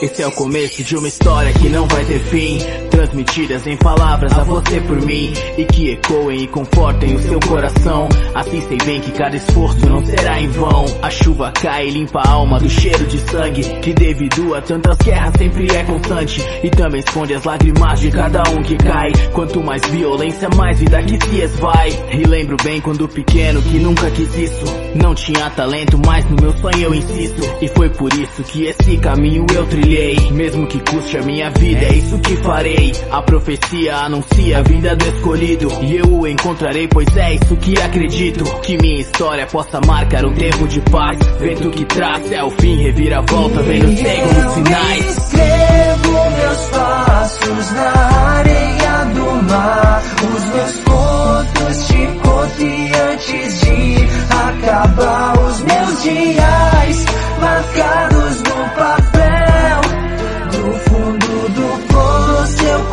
Esse é o começo de uma história que não vai ter fim, transmitidas em palavras a você por mim, e que ecoem e confortem o seu coração. Assim sei bem que cada esforço não será em vão. A chuva cai e limpa a alma do cheiro de sangue, que devido a tantas guerras sempre é constante, e também esconde as lágrimas de cada um que cai. Quanto mais violência, mais vida que se esvai. E lembro bem quando pequeno que nunca quis isso, não tinha talento, mas no meu sonho eu insisto. E foi por isso que esse caminho eu trilhei, mesmo que custe a minha vida, é isso que farei. A profecia anuncia a vinda do escolhido, e eu o encontrarei, pois é isso que acredito. Que minha história possa marcar um tempo de paz, vento que traz é o fim, reviravolta, vendo cego nos sinais. Escrevo meus passos na areia do mar, os meus contos te conto antes de acabar os meus dias, marcados no papel. Do fundo do poço eu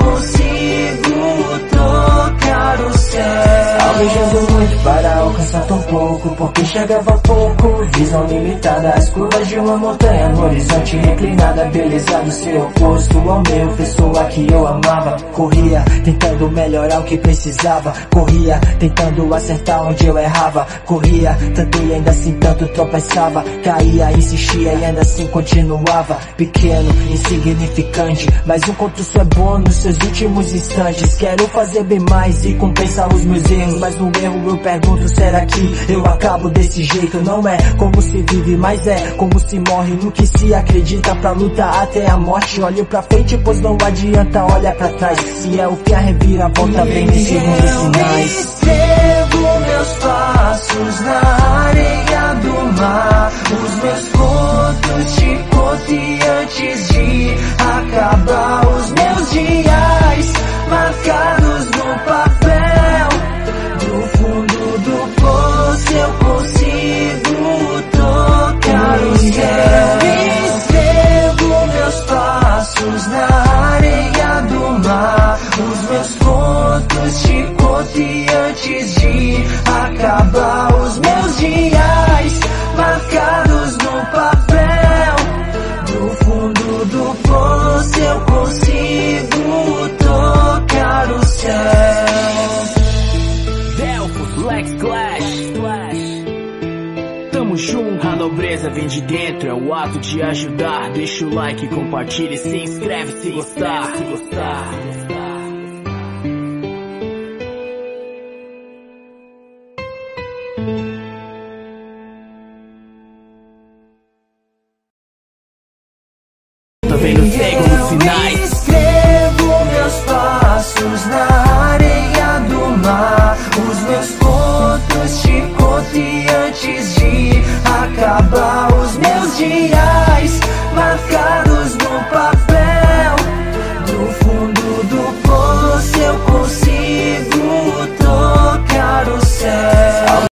consigo tocar o céu, almejando muito para alcançar tão pouco, porque chegava pouco, visão limitada, as curvas de uma montanha no horizonte reclinada, beleza do seu oposto ao meu, pessoa que eu amava. Corria tentando melhorar o que precisava, corria tentando acertar onde eu errava, corria tanto e ainda assim tanto tropeçava, caía, insistia e ainda assim continuava. Pequeno, insignificante, mas um conto só é bom nos seus últimos instantes. Quero fazer bem mais e compensar os meus erros, mas no erro eu pergunto, será que eu acabo desse jeito? Não é como se vive, mas é como se morre, no que se acredita pra lutar até a morte. Olho pra frente, pois não adianta olhar pra trás, se é o que a reviravolta vem me segundo sinais. Escrevo meus passos na areia do mar, os meus contos te conto e antes de acabar os meus dias, marcados no papel. Do fundo do poço eu consigo tocar o céu. Escrevo meus passos na areia do mar, os meus contos te conto e antes de acabar os meus dias, marcados no papel. Do fundo do poço eu consigo tocar o céu. Delphos, Lex Clash, tamo junto. A nobreza vem de dentro, é o ato de ajudar. Deixa o like, compartilha e se inscreve se gostar. Tá vendo cego nos sinais.